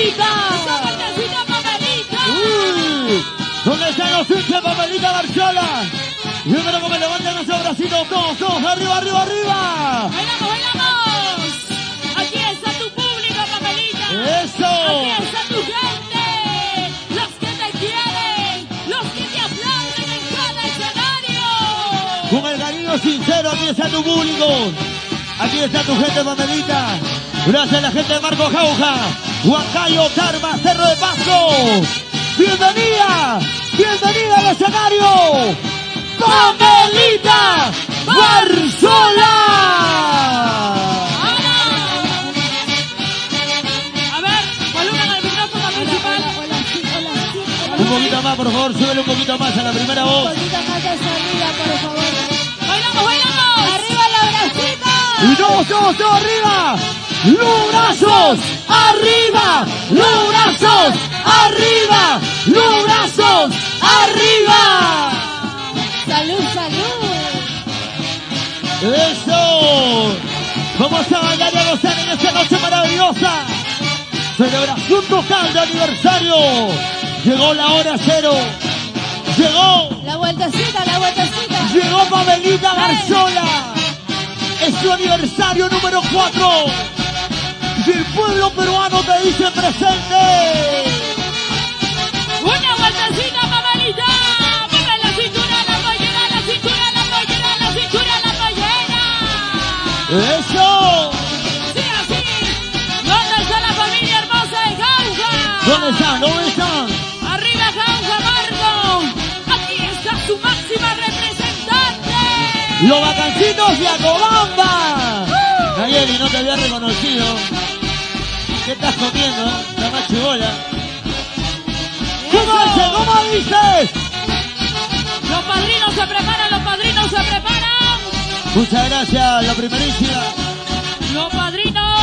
Pamelita! ¡Esa vueltecita, Pamelita! ¿Dónde están los hinchas, Pamelita Barzola? Yo creo que me levanten esos bracitos todos, arriba, arriba, arriba. ¡Bailamos, bailamos! Aquí está tu público, Pamelita. ¡Eso! Aquí está tu gente. Los que te quieren, los que te aplauden en cada escenario. Con el cariño sincero, aquí está tu público. Aquí está tu gente, Pamelita. Gracias a la gente de Marco Jauja, Huancayo, Tarma, Cerro de Paso. ¡Bienvenida! ¡Bienvenida al escenario! ¡Pamelita Barzola! A ver, volumen al micrófono principal. Un poquito más, por favor, súbele un poquito más a la primera voz. Un poquito más de salida, por favor. ¡Bailamos, bailamos! ¡Arriba la bracita! Y todos arriba. ¡Los brazos arriba! ¡Los brazos arriba! ¡Los brazos arriba! ¡Salud, salud! ¡Eso! Vamos a bailar y a gozar en esta noche maravillosa. Celebración total de aniversario. Llegó la hora cero. Llegó. La vueltecita, la vueltecita. Llegó Pamelita Barzola. Es su aniversario número 4. Y el pueblo peruano te dice presente. ¡Una vueltecita, Pamelita! ¡Mueve la cintura, la pollera, la cintura, la pollera, la cintura, la pollera! ¡Eso! ¡Sí, así! ¿Dónde está la familia hermosa de Jauja? ¿Dónde están? ¿Dónde están? ¡Arriba, Jauja, Marco! ¡Aquí está su máxima representante! ¡Los bacancitos de Acobamba! Nayeli, no te había reconocido. ¿Qué estás comiendo? La más chibola. ¿Cómo dice? ¿Cómo dices? Los padrinos se preparan, los padrinos se preparan. Muchas gracias, la primerísima. Los padrinos.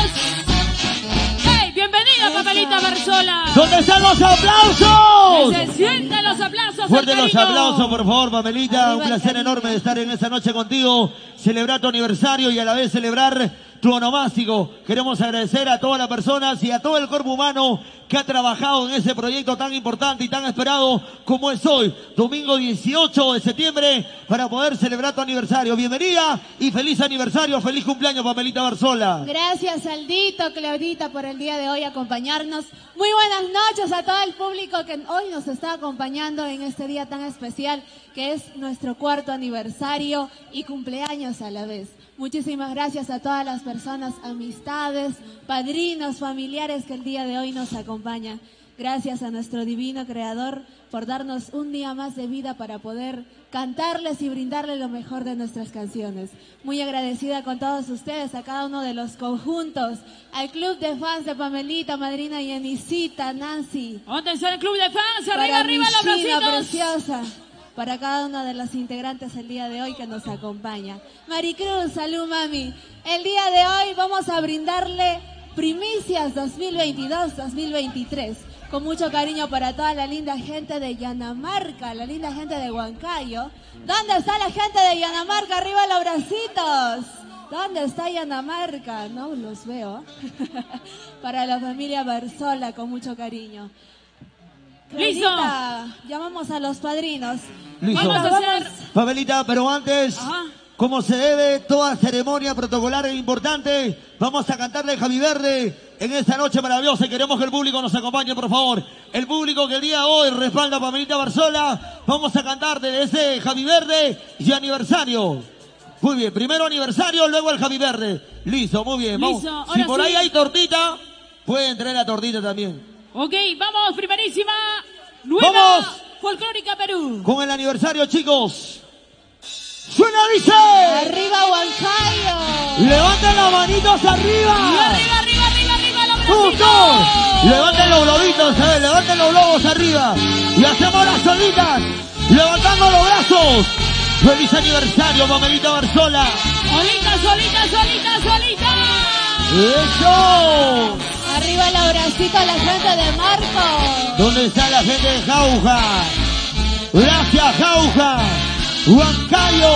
¡Hey! ¡Bienvenida, Pamelita Barzola! ¿Dónde están los aplausos? ¡Se sienten los aplausos! Fuerte del los cariño! aplausos, por favor, Pamelita. Arriba Un el placer cariño. enorme de estar en esta noche contigo. Celebrar tu aniversario y a la vez celebrar tu onomástico. Queremos agradecer a todas las personas y a todo el cuerpo humano que ha trabajado en ese proyecto tan importante y tan esperado como es hoy, domingo 18 de septiembre, para poder celebrar tu aniversario. Bienvenida y feliz aniversario, feliz cumpleaños, Pamelita Barzola. Gracias, Aldito, Claudita, por el día de hoy acompañarnos. Muy buenas noches a todo el público que hoy nos está acompañando en este día tan especial, que es nuestro 4º aniversario y cumpleaños a la vez. Muchísimas gracias a todas las personas, amistades, padrinos, familiares que el día de hoy nos acompañan. Gracias a nuestro divino Creador por darnos un día más de vida para poder cantarles y brindarles lo mejor de nuestras canciones. Muy agradecida con todos ustedes, a cada uno de los conjuntos, al club de fans de Pamelita, Madrina y Anisita, Nancy. ¿Dónde está el club de fans? ¡Arriba, Para arriba, los mi China bracitos! preciosa, para cada uno de los integrantes el día de hoy que nos acompaña. Maricruz, salud mami. El día de hoy vamos a brindarle primicias 2022-2023. Con mucho cariño para toda la linda gente de Yanamarca, la linda gente de Huancayo. ¿Dónde está la gente de Yanamarca? ¡Arriba los bracitos! ¿Dónde está Yanamarca? No los veo. Para la familia Barzola, con mucho cariño. ¡Listo! Claudita, llamamos a los padrinos. Listo. Vamos a hacer... Pamelita, pero antes, Ajá. como se debe, toda ceremonia protocolar e importante, vamos a cantarle Javi Verde en esta noche maravillosa y queremos que el público nos acompañe, por favor. El público que el día de hoy respalda a Pamelita Barzola, vamos a cantar desde ese Javi Verde y aniversario. Muy bien, primero aniversario, luego el Javi Verde. Listo, muy bien. Vamos. Listo, Si ahora por ahí sí. hay tortita, pueden traer la tortita también. Ok, vamos, primerísima. Nueva ¡Vamos! Folclórica Perú. Con el aniversario, chicos. ¡Suena, dice! ¡Arriba Huancayo! ¡Levanten las manitos arriba! Arriba, arriba, arriba, arriba, los ¡Juntos! bracitos. Levanten los globitos, levanten los globos arriba. Y hacemos las solitas, levantando los brazos. ¡Feliz aniversario, Pamelita Barzola! Solita, solita, solita, solita. ¡Eso! Arriba la bracita la gente de Marco. ¿Dónde está la gente de Jauja? Gracias, Jauja. Huancayo,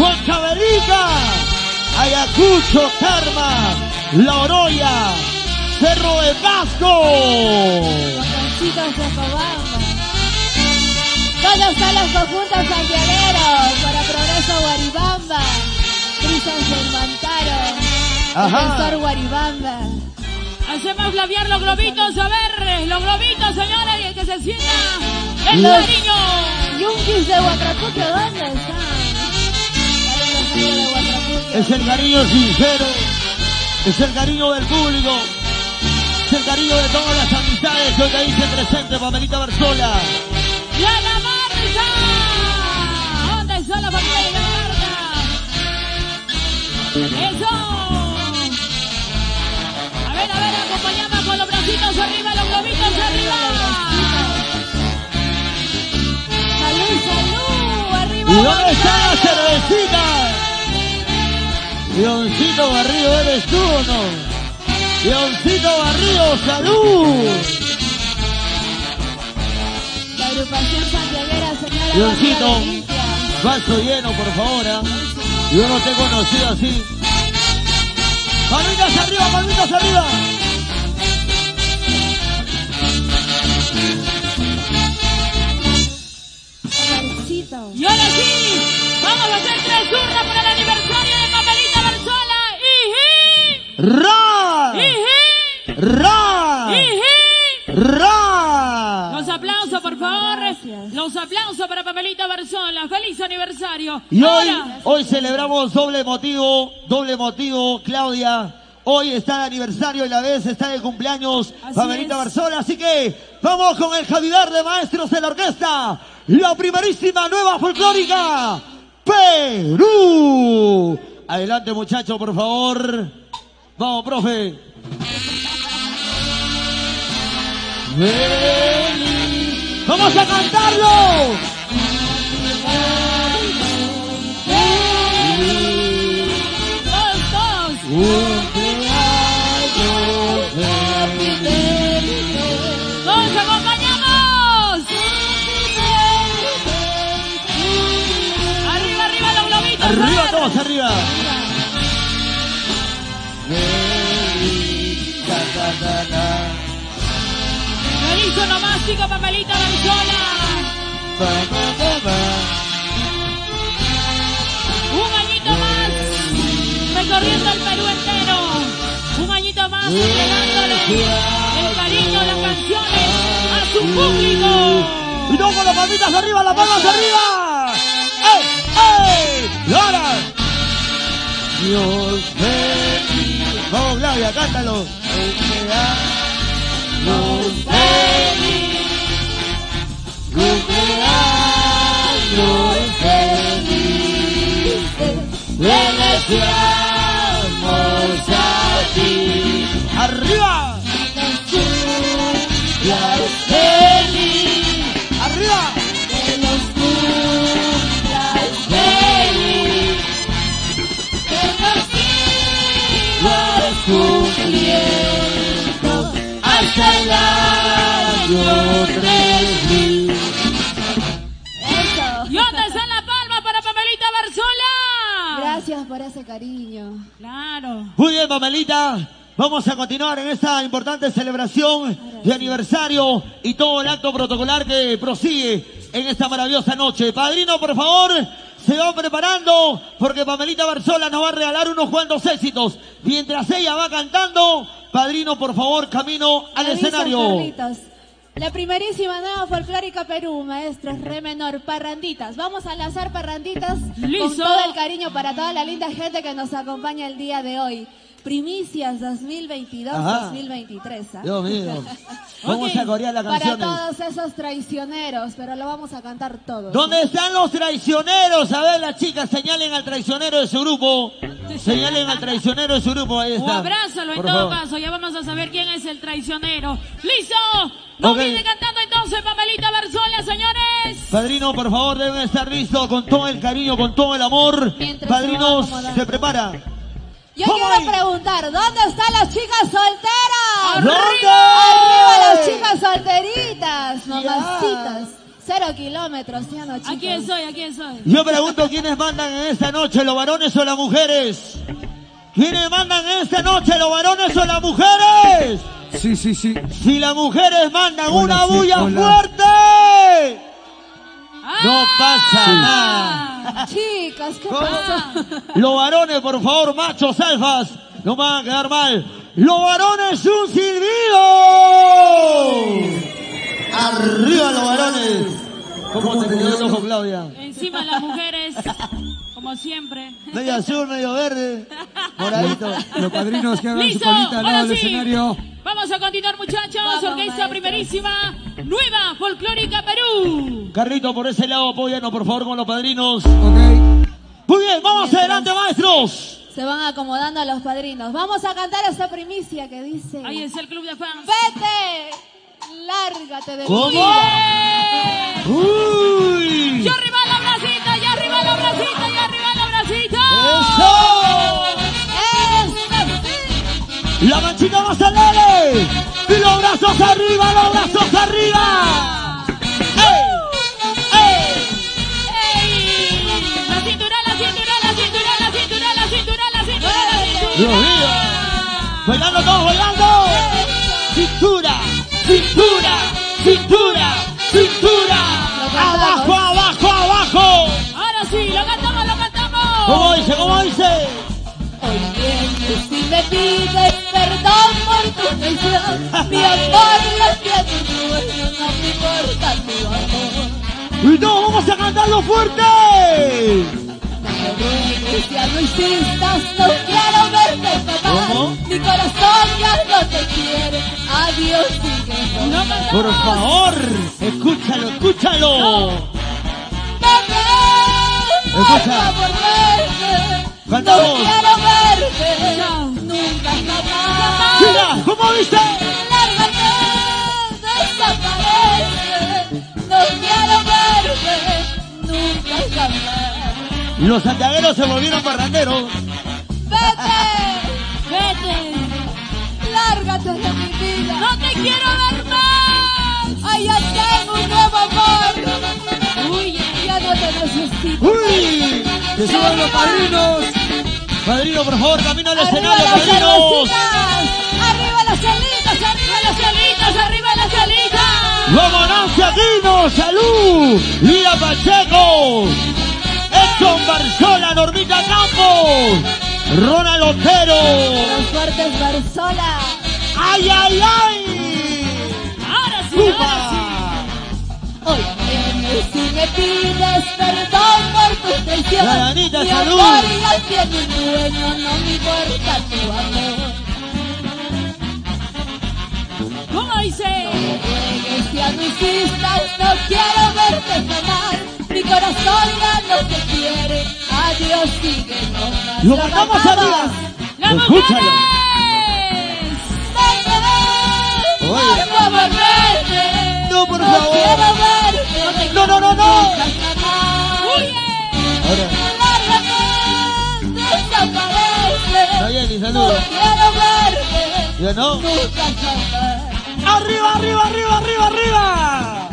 Huancavelica, Ayacucho, Tarma, La Oroya, Cerro de Pasco. Botoncitos de Cobamba. ¿Dónde están los conjuntos santiagueros? Para Progreso Guaribamba. Brisas del Mantaro. Defensor Guaribamba. Hacemos flamear los globitos, a ver, los globitos, señores, y el que se sienta el cariño. Yunquis de Huatrapuque, ¿dónde están? De Huatrapuque. Es el cariño sincero, es el cariño del público, es el cariño de todas las amistades que hoy te dicen presente, Pamelita Barzola. ¡Y a la marcha! ¿Dónde está la familia de la marcha? ¡Eso! A ver, acompañamos con los bracitos arriba, los globitos arriba. ¡Salud, salud! ¡Arriba! ¿Y dónde está la cervecita? Leoncito Barrio, ¿eres tú o no? Leoncito Barrio, ¡salud! La agrupación santiaguera, señora. Leoncito, vaso lleno, por favor, ¿eh? Yo no te he conocido así. ¡Palmitas arriba, palmitas arriba! Y ahora sí, vamos a hacer 3 turnos para el aniversario de Pamelita Barzola. ¡Ra! ¡Ra! Los aplausos, por favor. Gracias. Los aplausos para Pamelita Barzola. ¡Feliz aniversario! Y Ahora, hoy celebramos doble motivo, Claudia. Hoy está de aniversario y la vez está de cumpleaños Así Pamelita es. Barzola. Así que vamos con el Javidar de maestros de la orquesta. La primerísima nueva folclórica, Perú. Adelante, muchachos, por favor. Vamos, profe. Ven. ¡Vamos a cantarlo! ¡nos acompañamos! ¡Arriba, arriba los globitos! Arriba, ¡Ver! todos arriba. ¡Feliz onomástico, Pamelita Barzola! Un añito más recorriendo el Perú entero. Un añito más entregándole el cariño, las canciones a su público. Y todos con las palmitas arriba, las palmas arriba. ¡Ey! ¡Ey! ¡Y ahora! Dios bendiga. Vamos, Claudia, cántalo. Dios bendiga. Cumpleaños feliz. Le deseamos a ti. ¡Arriba! Cumpleaños feliz. ¡Arriba! Que los cumplas feliz. Que nos sigas cumpliendo hasta el año 3000. Eso. ¿Y dónde está la palma para Pamelita Barzola? Gracias por ese cariño. Claro. Muy bien, Pamelita. Vamos a continuar en esta importante celebración de aniversario y todo el acto protocolar que prosigue en esta maravillosa noche. Padrino, por favor, se van preparando porque Pamelita Barzola nos va a regalar unos cuantos éxitos. Mientras ella va cantando, Padrino, por favor, camino al Aviso, escenario. Carlitos. La primerísima nueva folclórica Perú, maestros, re menor, parranditas. Vamos a lanzar parranditas Listo. con todo el cariño para toda la linda gente que nos acompaña el día de hoy. Primicias 2022-2023. ¿ah? Dios mío. Vamos Ok. a corear las Para canciones. todos esos traicioneros, pero lo vamos a cantar todos. ¿Dónde están los traicioneros? A ver, las chicas, señalen al traicionero de su grupo. Señalen al traicionero de su grupo. Ahí O está. abrázalo en Por todo favor. caso, ya vamos a saber quién es el traicionero. ¡Listo! Nos Ok. viene cantando entonces Pamelita Barzola, señores. Padrino, por favor, deben estar listos con todo el cariño, con todo el amor. Mientras Padrinos, se va acomodando. se prepara. Yo ¿Cómo quiero hay? preguntar, ¿dónde están las chicas solteras? ¿Dónde? ¡Arriba las chicas solteritas! Mamacitas. 0 kilómetros, ¿sí o no, chicos? Aquí estoy, aquí estoy. Yo pregunto quiénes mandan en esta noche, los varones o las mujeres. ¿Quiénes mandan esta noche, los varones o las mujeres? Sí, sí, sí. Si las mujeres mandan Hola, una sí, bulla hola. fuerte, no pasa nada. Chicas, ¿qué ¿Cómo? pasa? Los varones, por favor, machos alfas, no me van a quedar mal. Los varones, un silbido. Arriba los varones. ¿Cómo te quedó el ojo, Claudia? Encima las mujeres, como siempre. Medio azul, medio verde, moradito. Los padrinos que hagan su ¡Listo! colita al lado Ahora del sí. escenario. Vamos a continuar, muchachos. Vamos, Orquesta maestro. primerísima, Nueva Folclórica Perú. Carrito, por ese lado, apóyanos, por favor, con los padrinos. Ok. Muy bien, vamos adelante, maestros. Se van acomodando a los padrinos. Vamos a cantar esta primicia que dice: Ahí es el club de fans. ¡Vete! ¡Lárgate de mi ¿Cómo? ¡Bien! ¡Uy! ¡Y arriba la bracita! ¡Y arriba la bracita! ¡Y arriba la bracita! ¡Eso! La manchita más alegre. Y los brazos arriba, los brazos arriba. ¡Ey! ¡Ey! ¡Ey! La cintura, la cintura, la cintura, la cintura, la cintura, la cintura, la ¡Dios cintura. mío! ¡Bailando todos, bailando! ¡Cintura! ¡Cintura! ¡Cintura! ¡Cintura! ¡Abajo, abajo, abajo! Ahora sí, lo cantamos, lo cantamos. ¿Cómo dice? ¿Cómo dice? Hoy vienes y me pides perdón por tu traición. Mi amor lo tiene tu dueño, no me importa tu amor. ¡Y no, vamos a cantarlo fuerte! No me ruegues, ya no insistas, no quiero verte papá. ¿Cómo? Mi corazón ya no te quiere. Adiós, sigue No no. cantamos. Por favor, escúchalo, escúchalo. Escucha. Por verte. No Cantamos. quiero verte. Nunca jamás. Mira, ¿cómo dice? Lárgate, desaparece. No quiero verte. Nunca jamás. Los santiagueros se volvieron parranderos. Vete. Vete. Lárgate de mi vida. No te quiero ver más. Ay, ya tengo un nuevo amor. Huye. Ya no te necesito. ¡Uy! ¡Que suban los padrinos! Padrino, por favor, camino al Arriba escenario, las padrinos. cervecitas. Arriba las chelitas. Arriba las chelitas, arriba las chelitas. ¡Vamos, Aquino! ¡Salud! ¡Lía Pacheco! ¡Edson Barzola! ¡Normita Campos! ¡Ronald Otero! Los fuertes Barzola. ¡Ay, ay, ay! Ahora sí, ahora ¡Upa! sí. Hoy vienes y me pides perdón por tu traición. La Anita, Mi salud. amor ya tiene un dueño, no me importa tu amor. ¿Cómo dice? Ruegues, ya no insistas, no quiero verte jamás. Mi corazón ya no te quiere. Adiós, sigue nomás. ¡Lo cantamos arriba! ¡Las ¡Escúchalo! mujeres! Vete, Oye. por favor, vete. No, por No favor. quiero verte. No, no, no, no. Nunca jamás. ¡Huye! Ahora, Lárgate, desaparece. Nayeli, No salud. quiero verte. ¿Ya no? Nunca jamás. ¡Arriba, arriba, arriba, arriba, arriba!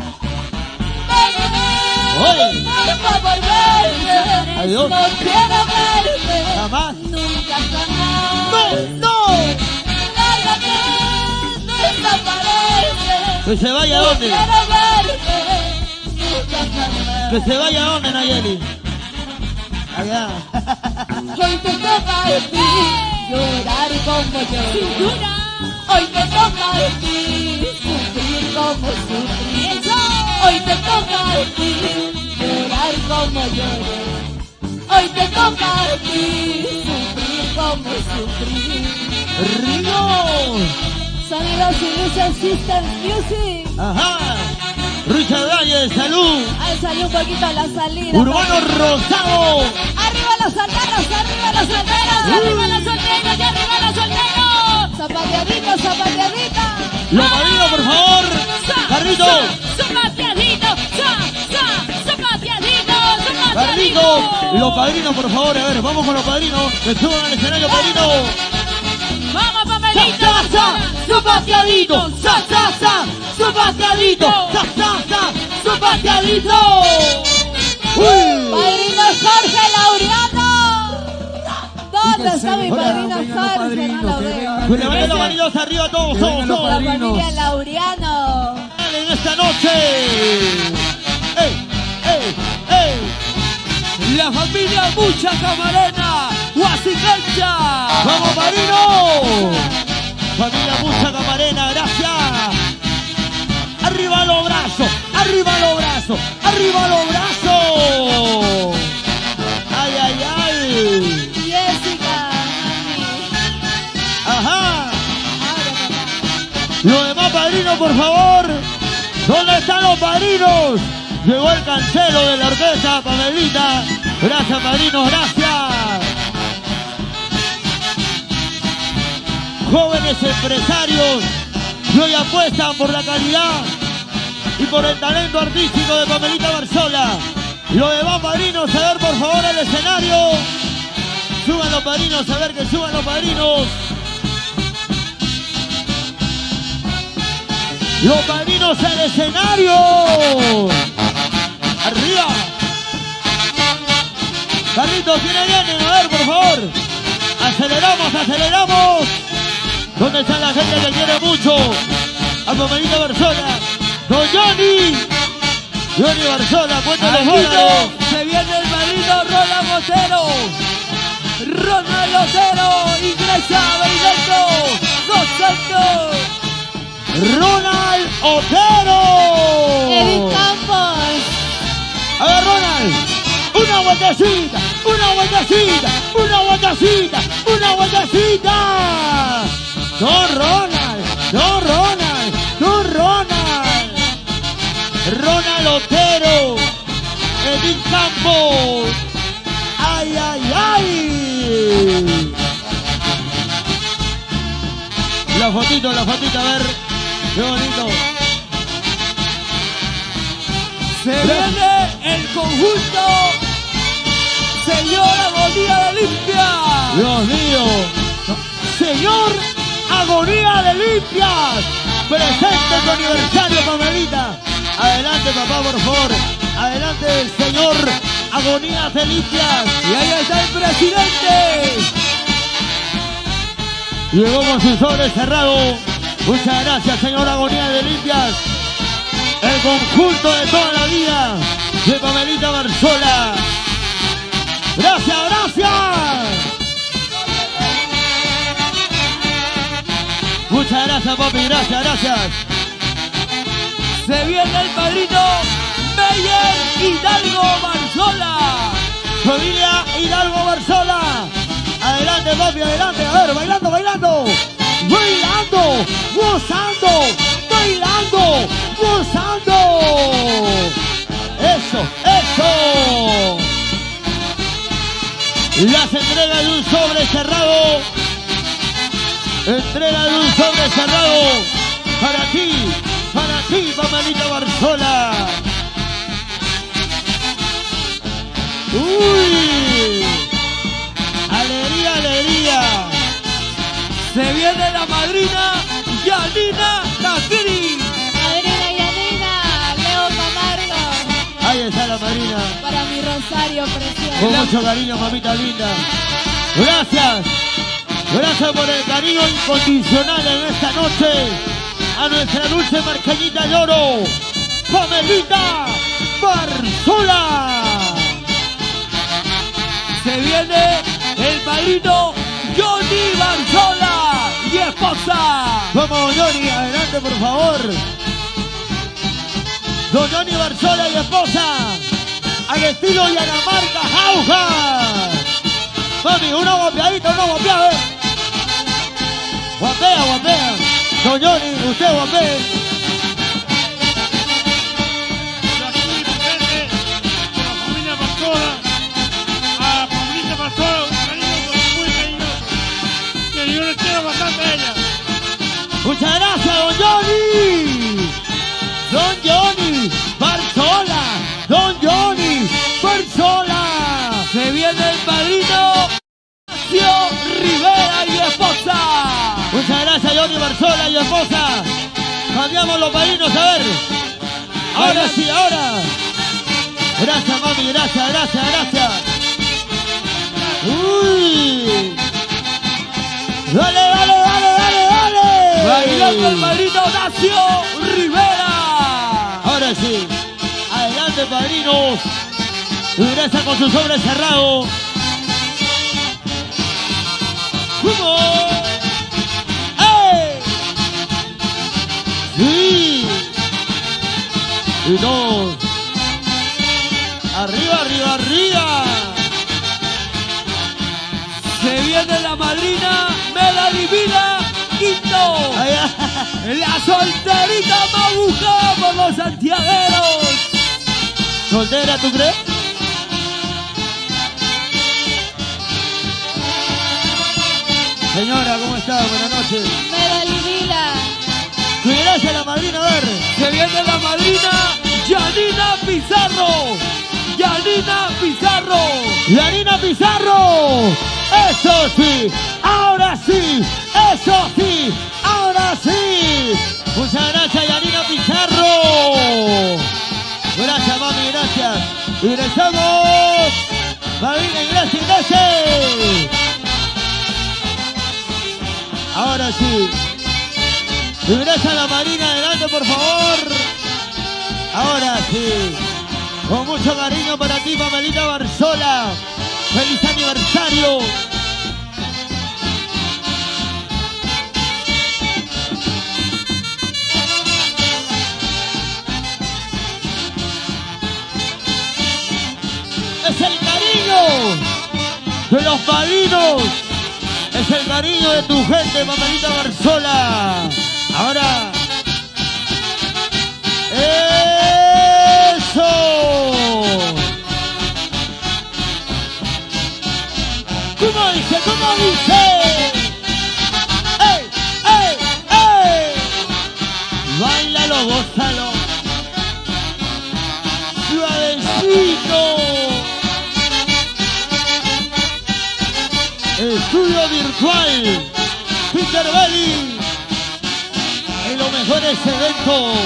Oye. Por favor, vete. Adiós. No quiero verte. Jamás. Nunca jamás. ¡No, no! Lárgate, desaparece. ¿Que se vaya a dónde? Quiero verte. Nunca jamás. ¿Que se vaya a dónde, Nayeli? Allá. Hoy te toca a ti llorar como yo. ¡Cintura! Hoy te toca a ti sufrir como sufrí. Hoy te toca a ti llorar como lloré. Hoy te toca a ti sufrir como sufrí. ¡Río! Sonidos y luces System Music. Ajá. Richard Reyes, salud. Ahí salió un poquito la salida. Urbano Rosado. Arriba los solteros, arriba los solteros. ¡Arriba los solteros y arriba los solteros! Zapateadito, zapateadita. Los padrinos, por favor. Carlitos. ¡Zapateadito! ¡Zapateadito! Carlitos. ¡Zapateadito! Los padrinos, por favor. A ver, vamos con los padrinos. Que suban al escenario, padrino. ¡Vamos, ¡Sa, papelito! sa, sa! ¡Zapateadito! ¡Sa, sa, sa! ¡Zapateadito! ¡Sa, sa, sa! ¡Zapateadito! ¡Uy! Padrino Jorge Laureano. ¿Dónde está mi padrino Vengan los Jorge? No padrinos, lo que veo. vengan. Pues levanten los manitos arriba todos, vengan los todos. La padrinos. familia Laureano. En esta noche. ¡Ey! ¡Ey! ¡Ey! La familia Mucha Camarena, Huasicancha. ¡Vamos, padrino! Familia Mucha Camarena, gracias. Arriba los brazos, arriba los brazos, arriba los brazos. ¡Ay, ay, ay! Jessica, mami. ¡Ajá! Ahora, papá. Los demás padrinos, por favor. ¿Dónde están los padrinos? Llegó el cancelo de la orquesta, Pamelita. Gracias, padrinos, gracias. Jóvenes empresarios que hoy apuestan por la calidad y por el talento artístico de Pamelita Barzola. Los demás padrinos, a ver, por favor, al escenario. Suban los padrinos, a ver que suban los padrinos. Los padrinos al escenario. Arriba. Carlitos, ¿quiénes vienen? A ver, por favor. Aceleramos, aceleramos. ¿Dónde está la gente que quiere mucho? A Pamelita Barzola. Don Johnny. Johnny Barzola, cuéntale los dólares. Se viene el padrino Ronald Otero. Ronald Otero ingresa bailando, gozando. Ronald Otero. Edith Campos. A ver, Ronald. Una vueltecita, una vueltecita, una vueltecita, una vueltecita. No, Ronald, no, Ronald, no, Ronald. Ronald Otero. Edith Campos. Ay, ay, ay. La fotito, a ver. Qué bonito. Se viene el conjunto Señor Agonía de Limpia. Dios mío. Señor Agonía de Limpias. Presente tu aniversario, Pamelita. Adelante, papá, por favor. Adelante, el señor Agonía de Limpias. Y ahí está el presidente. Llegó con su sobre cerrado. Muchas gracias, señor Agonía de Limpias. El conjunto de toda la vida de Pamelita Barzola. Gracias, gracias. Muchas gracias, papi, gracias, gracias. Se viene el padrino Meyer Hidalgo Barzola. Familia Hidalgo Barzola. Adelante, papi, adelante. A ver, bailando, bailando. Bailando, gozando, bailando, gozando. Eso, eso. Las entregas de un sobre cerrado. Entrega de un sobre cerrado. Para ti, Pamelita Barzola. Uy. Alegría, alegría. Se viene la madrina Yanina Nakiri. Madrina Yanina, Leo Camargo. Ahí está la madrina. Para mi Rosario Con precioso. mucho cariño, mamita linda. Gracias. Gracias por el cariño incondicional en esta noche. A nuestra dulce marcañita de oro, Pamelita Barzola. Se viene el padrino Johnny Barzola y esposa. Vamos, Johnny, adelante, por favor. Don Johnny Barzola y esposa. Al estilo y a la marca Jauja. Mami, una guapeadita, una guapeada. Guapea, guapea. Don Johnny, usted guapea. Yo aquí presente con la familia Barzola, a Pamelita Barzola, un cariño muy cariñoso, que yo le quiero bastante a ella. Muchas gracias, don Johnny. Don Johnny Barzola. Don Johnny Barzola. Se viene el padrino Ignacio Rivera y esposa. Muchas gracias, Johnny Barzola y esposa. Cambiamos los padrinos, a ver. Ahora sí, ahora. Gracias, mami, gracias, gracias, gracias. Uy. Dale, dale, dale, dale, dale. Bailando el padrino Horacio Rivera. Ahora sí. Adelante, padrinos. Ingresa con su sobre cerrado. ¡Vamos! ¡Ey! ¡Sí! Y dos. Arriba, arriba, arriba. Se viene la madrina Melody Vila Quinto. La solterita más buscada por los santiagueros. ¿Soltera, tú crees? Señora, ¿cómo está? Buenas noches. Medalivila. Gracias a la madrina, a ver. Se viene la madrina Yanina Pizarro. Yanina Pizarro. Yanina Pizarro. Eso sí. Ahora sí. Eso sí. Ahora sí. Muchas gracias, Yanina Pizarro. Gracias, mami, gracias. Ingresamos. Madrina, ingrese, ingrese. Ahora sí. Ingresa la Marina, adelante por favor. Ahora sí. Con mucho cariño para ti, Pamelita Barzola. ¡Feliz aniversario! Es el cariño de los padrinos. Es el cariño de tu gente, Pamelita Barzola. Ahora. ¡Eso! ¿Cómo dice? ¿Cómo dice? ¡Ey! ¡Ey! ¡Ey! Báilalo, gózalo. Suavecito. Estudio virtual. Peter Belli. En los mejores eventos.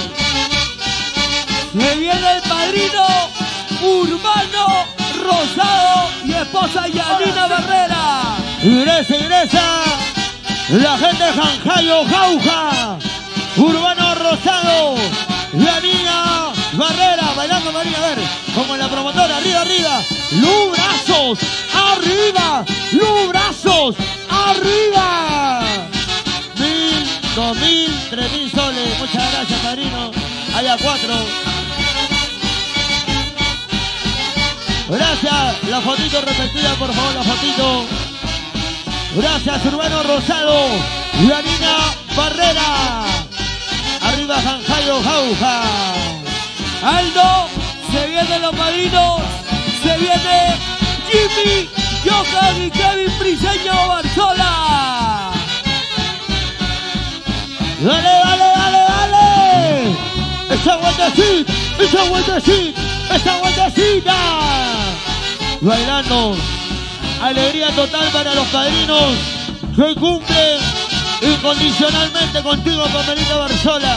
Se viene el padrino Urbano Rosado y esposa Yanina Barrera. Ingresa, ingresa. La gente de Janjayo, Jauja. Urbano Rosado. Yanina Barrera. Bailando, Marina, a ver. Como en la promotora. Arriba, arriba. ¡Los brazos! ¡Arriba! ¡Los brazos! ¡Arriba! 1.000, 2.000, 3.000 soles. Muchas gracias, padrino. Allá 4. Gracias. La fotito repetida, por favor, la fotito. Gracias, Urbano Rosado. Yanina Barrera. Arriba, Janjayo, Jauja. Aldo, se vienen los padrinos. Se viene Jimmy, Johan y Kevin Briseño Barzola. Dale, dale, dale, dale. Esa vueltecita, esa vueltecita, esa vueltecita. Bailando. Alegría total para los padrinos que hoy cumplen incondicionalmente contigo, Pamelita Barzola.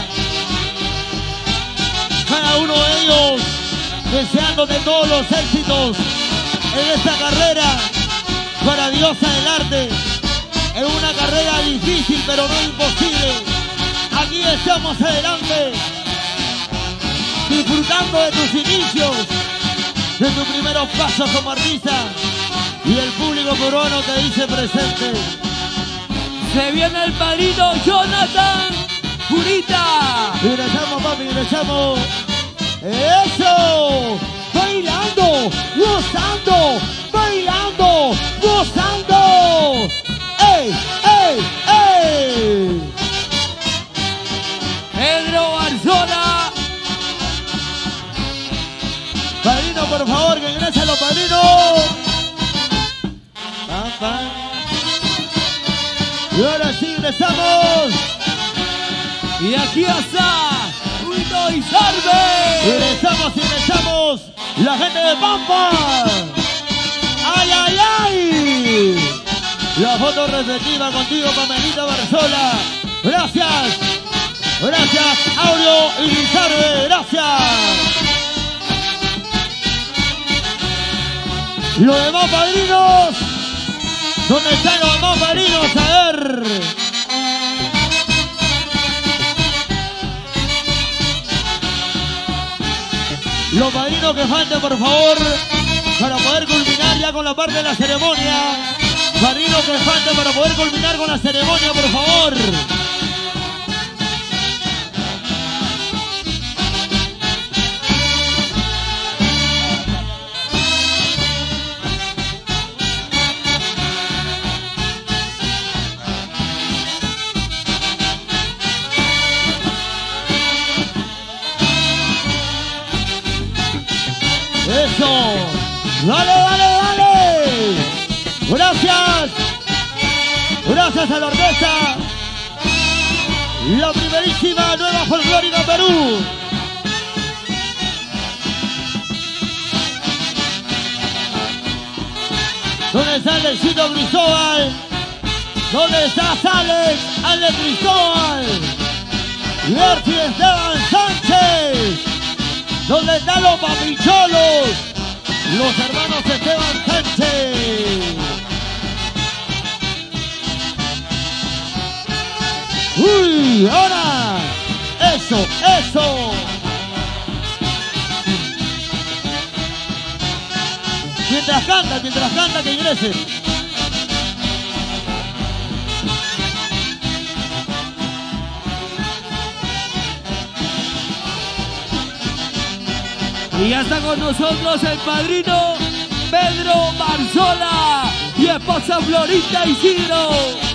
Cada uno de ellos deseándote todos los éxitos en esta carrera para Diosa del Arte. Es una carrera difícil, pero no imposible. Aquí estamos adelante, disfrutando de tus inicios, de tus primeros pasos como artista. Y el público peruano te dice presente. Se viene el padrino Jonathan Purita. Ingresamos, papi, ingresamos. ¡Eso! Bailando, gozando, bailando, gozando. ¡Ey, ey, ey! Pedro Barzola. Padrino, por favor, que ingresen los padrinos. Pam, pam. Y ahora sí ingresamos. Y aquí está Ruito y Sarve. Ingresamos, ingresamos. La gente de Pampa. ¡Ay, ay, ay! La foto respectiva contigo, Pamelita Barzola. Gracias. Gracias, Audio y Lizarbe. Gracias. Los demás padrinos. ¿Dónde están los dos padrinos? A ver. Los padrinos que falten, por favor, para poder culminar ya con la parte de la ceremonia. Padrinos que falten para poder culminar con la ceremonia, por favor. Eso. Dale, dale, dale. Gracias. Gracias a la orquesta. La primerísima Nueva Folclórica Perú. ¿Dónde está Alexito Cristóbal? ¿Dónde está Alex Cristóbal? Gertie Esteban Sánchez. ¿Dónde están los papicholos? Los hermanos Esteban Sánchez. ¡Uy! ¡Ahora! ¡Eso! ¡Eso! Mientras canta, que ingrese. Y ya está con nosotros el padrino Pedro Barzola y esposa Florita Isidro.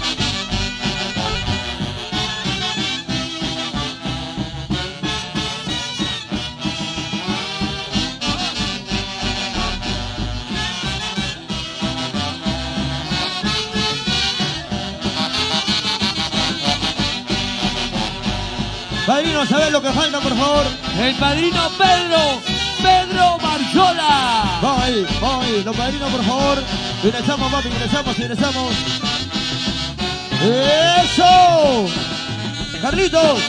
Padrino, ¿sabes lo que falta, por favor? El padrino Pedro Barzola. Vamos ahí, los padrinos, por favor. Ingresamos, papi, ingresamos. ¡Eso! ¡Carlitos!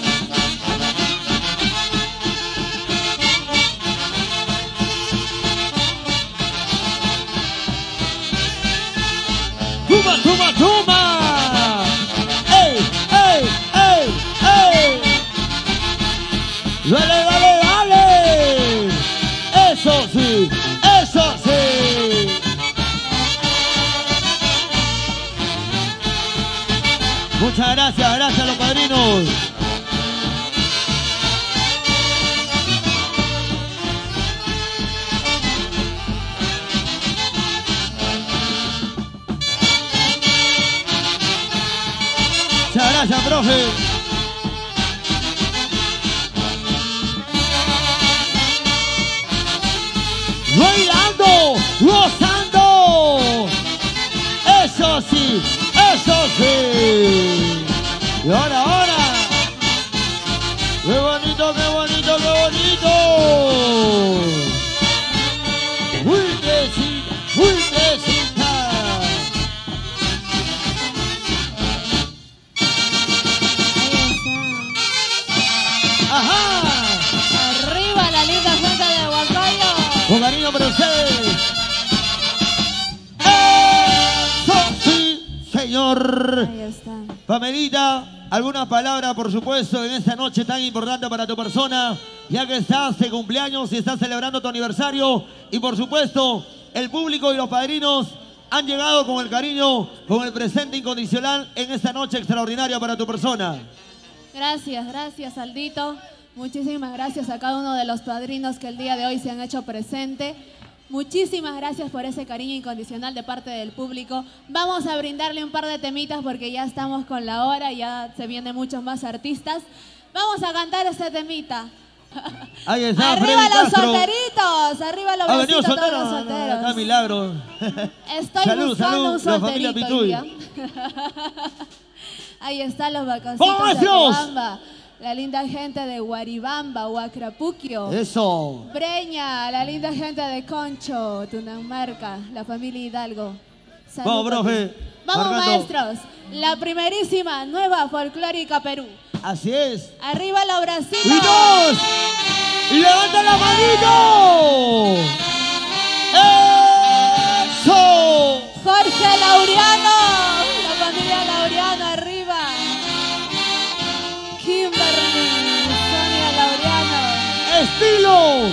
¡Tuma! ¡Ey! ¡Dale! ¡Eso sí! Muchas gracias a los padrinos. Muchas gracias, profe. Bailando, gozando. Eso sí. Y ahora. Qué bonito. Vueltecita. Ajá. Arriba la linda gente de Huancayo. Con cariño para ustedes. Señor. Ahí está. Pamelita, alguna palabra, por supuesto, en esta noche tan importante para tu persona, ya que estás de cumpleaños y estás celebrando tu aniversario. Y por supuesto, el público y los padrinos han llegado con el cariño, con el presente incondicional en esta noche extraordinaria para tu persona. Gracias, Aldito. Muchísimas gracias a cada uno de los padrinos que el día de hoy se han hecho presente. Muchísimas gracias por ese cariño incondicional de parte del público. Vamos a brindarle un par de temitas porque ya estamos con la hora, ya se vienen muchos más artistas. Vamos a cantar este temita. Ahí está, ¡Arriba Freddy los Castro! Solteritos! ¡Arriba los besitos a todos los solteros! Acá milagro. Estoy buscando un la familia solterito Pituy. hoy día. Ahí están los vaconcitos de ¡Vamos! Cobamba. La linda gente de Guaribamba, Huacrapuquio. Eso. Breña, la linda gente de Concho, Tunamarca, la familia Hidalgo. Salud, Vamos, profe. papi. Vamos, Marcando. maestros. La primerísima Nueva Folclórica Perú. Así es. Arriba los bracitos. ¡Y dos! ¡Levanta la manito! ¡Eso! Jorge Laurita. Laureano, la familia Laureano arriba. Kimberly, Sonia Laureano. Estilo,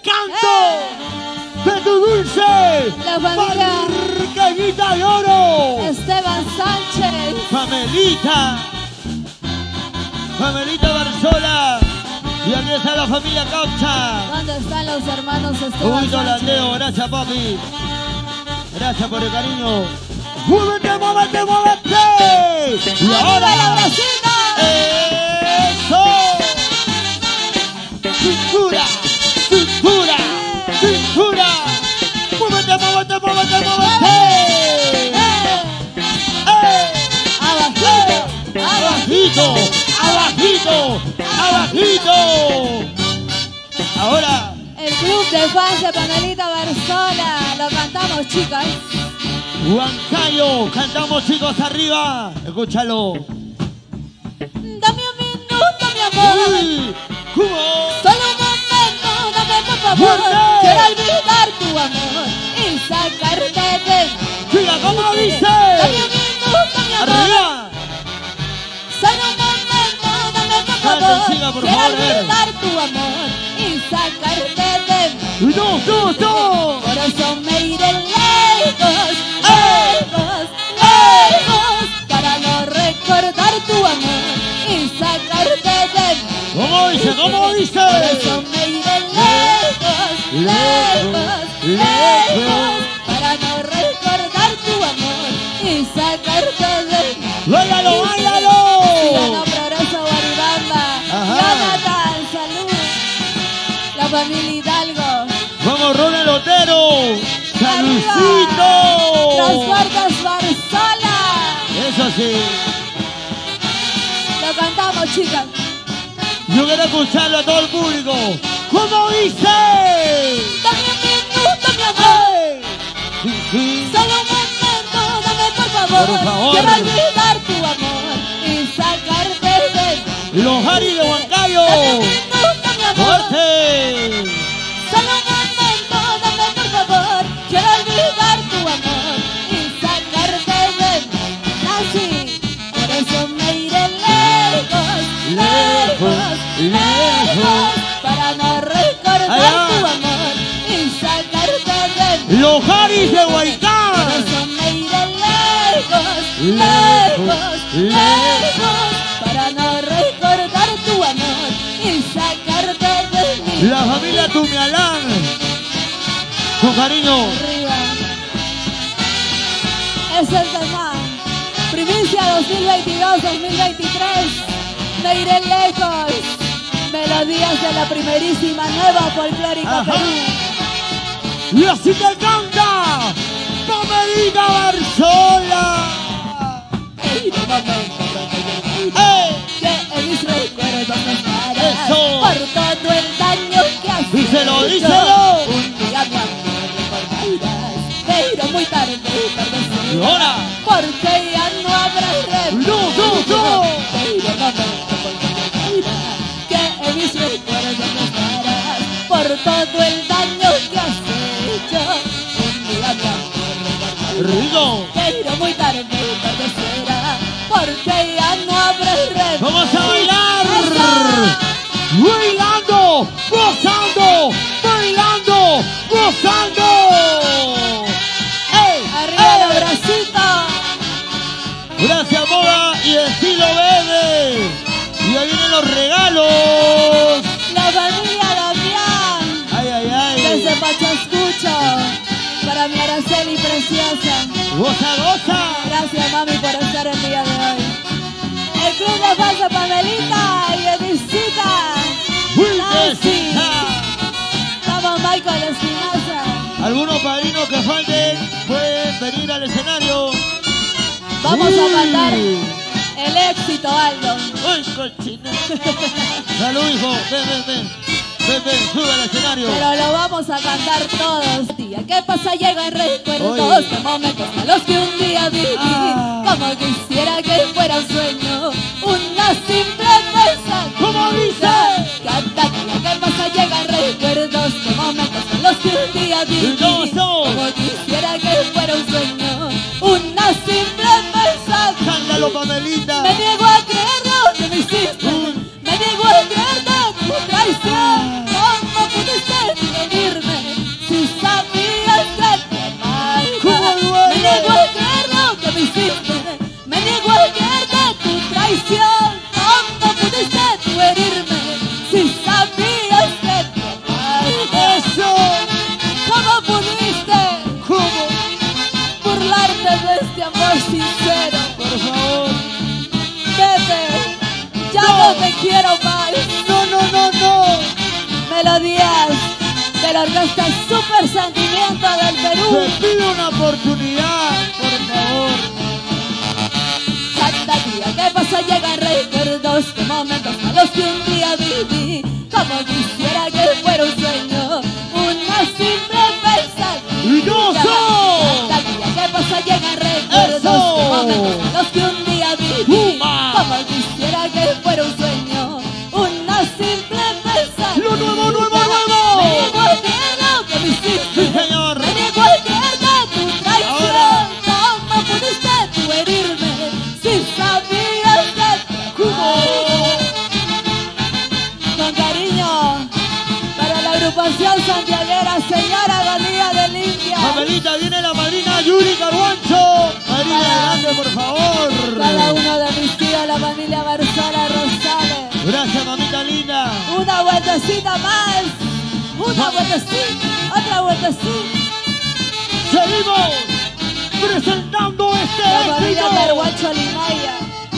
canto de tu dulce. La familia Margarita de oro. Esteban Sánchez. Famelita. Famelita Barzola. Y aquí está la familia Caucha. ¿Dónde están los hermanos Un Esteban poquito Sánchez? Landeo, gracias papi. Gracias por el cariño. ¡Muévete, muévete, muévete! Y ¡Arriba ahora, la bracita! ¡eso! ¡Cintura! ¡Cintura! ¡Cintura! ¡Muévete, muévete, muévete, muévete! ¡Eh! Abajito, ¡Abajito! ¡Abajito! ¡Abajito! Ahora, el club de fans de Panelita Barzola. Lo cantamos, chicas. Huancayo, cantamos chicos arriba. Escúchalo. Dame un minuto, mi amor. ¡Uy! ¿Cómo? Solo un momento, dame por favor. ¡Fuerte! Quiero olvidar tu amor y sacarte de... Chica, ¿cómo dice? Dame un minuto, mi amor. ¡Arriba! Solo un momento, dame por Canten, favor. chica, por Quiero favor, a ver. olvidar tu amor y sacarte de... ¡No, no, no! Por eso me iré lejos, ¡Eh! lejos, lejos, para no recordar tu amor y sacarte de... ¿Cómo dice? ¿Cómo Por dice? eso me iré lejos, lejos, lejos, para no recordar tu amor y sacarte de... ¡Báilalo, báilalo! Ciudadano Progreso Guaribamba, Ajá. Jonathan, salud, la familia Hidalgo, ¡Vamos, Ronald Otero! ¡Salucito! Transportes Barzola, Eso sí. lo cantamos, chicas. Yo quiero escucharlo a todo el público. ¿Cómo dice? Dame un minuto, mi amor. ¡Eh! Sí, sí. Solo un momento, dame por favor. Por favor. Quiero olvidar tu amor y sacarte de... Los Harry de Huancayo. Dame un minuto, mi amor. ¡Fuerte! Solo un momento, dame por favor. Quiero olvidar tu amor y sacarte de... Nancy, por eso me iré lejos, lejos, lejos, para no recordar Allá. tu amor y sacarte de... Los Harry de Por Huaycán. eso me iré lejos, Lejos, lejos, lejos, para no recordar tu amor y sacarte de mí. La familia Tumialán. Con cariño. Arriba. Es el tema. Primicia 2022-2023. Me iré lejos. Melodías de la primerísima nueva folclórica Ajá. Perú. Y así te canta. Famelita Barzola. ¡Eh! Que en mis recuerdos no estarás. Eso. Por todo el daño que has Díselo, hecho. díselo. Un día mi amor recordarás, pero muy tarde Y tarde ahora. porque ya no habrá remedio. No, no, no. Pero no me recordarás, que en mis recuerdos no estarás. Por todo el daño que has hecho. Un día mi amor recordarás, Rico. pero muy tarde será, porque ya no habrá remedio. Vamos a bailar. ¡Eso! Bailando, gozando, bailando, gozando. ¡Ey! Arriba ¡Ey! los bracitos. Gracias, Moda y Estilo Bebé. Y ahí vienen los regalos. La familia Damián. Ay, ay, Desde ay. Pachascucho. Para mi Araceli preciosa. Goza, goza. Gracias, mami, por estar el día de hoy. El club de fans de Pamelita y Edicita. Nancy. Vamos, Michael Espinosa. Algunos padrinos que falten pueden venir al escenario. Vamos Sí. a cantar el éxito, Aldo. ¡Uy, cochina! Salud, hijo. Ven, ven, ven. Ven, ven, sube al escenario. Pero lo vamos a cantar todos. Día ¿qué pasa? Llega en recuerdos Oye. de momentos malos que un día viví. Ah. Como quisiera que fuera un sueño, una simple pesadilla. ¿Cómo dice? Cada día ¿qué pasa? Llega en recuerdos de momentos malos que un día viví. Y no son. Como quisiera que fuera un sueño, una quiero más. No, no, no, no. Melodías de la orquesta Super Sentimiento del Perú. Te pido una oportunidad, por favor. Cada día que pasa llegan recuerdos de momentos malos que un día viví. Como quisiera que fuera un sueño, una simple pensar. ¡Y yo soy! Cada día que pasa llegan recuerdos ¡Eso! de momentos malos que un día viví. ¡Puma! Como quisiera que fuera un sueño, una simple pensar. ¡Lo nuevo, nuevo, Me nuevo! niego al miedo que me hiciste. ¡Sí, señor! Me niego al miedo de tu traición. Ahora. ¿Cómo pudiste tú herirme si sabías que te amaba? Con cariño para la agrupación santiaguera Señora Galía del India. Amelita, viene la madrina Yuri Carguancho. Madrina grande, por favor. Cada uno de mis tíos, la familia Barzola Rosales. Gracias, mamita linda. Una vueltecita más. Una vueltecita. Otra vueltecita. Seguimos presentando este La familia éxito. Carguancho Limaya.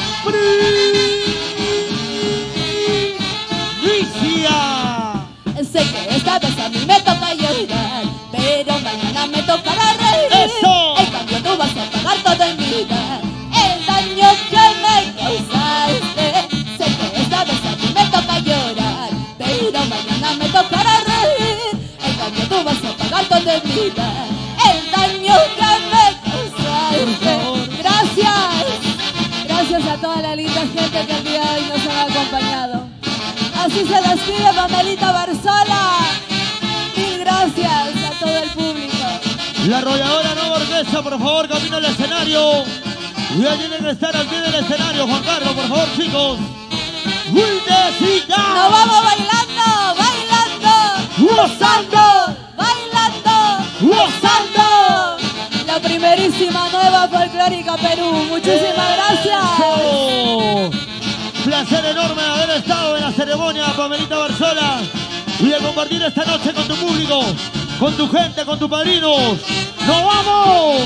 Primicia. Sé que esta vez a mí me toca llorar, pero mañana me tocará reír. ¡Eso! En cambio tú vas a pagar todo en vida el daño que me causaste. Sé que esta vez a mí me toca llorar, pero mañana me tocará reír. En cambio tú vas a pagar todo en vida el daño que me causaste. Gracias. Gracias a toda la linda gente que el día de hoy nos ha acompañado. Así se despide Pamelita Barzola. Mil gracias a todo el público. La arrolladora Nueva Orquesta, por favor, camino al escenario. Ya tienen que estar al pie del escenario, Juan Carlos, por favor, chicos. ¡Wiltecita! Nos vamos bailando, bailando, ¡Gozando! bailando, ¡Gozando! la primerísima nueva folclórica Perú. Muchísimas gracias. ¡Eso! Placer enorme de haber estado en la ceremonia, Pamelita Barzola, y de compartir esta noche con tu público, con tu gente, con tus padrinos. ¡Nos vamos!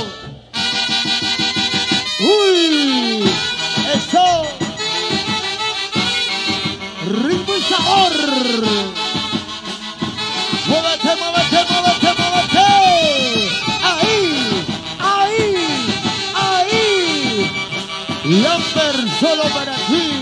¡Uy! ¡Eso! ¡Ritmo y sabor! ¡Muévete, muévete, muévete, muévete! ¡Ahí! ¡Ahí! ¡Ahí! Lamber solo para ti.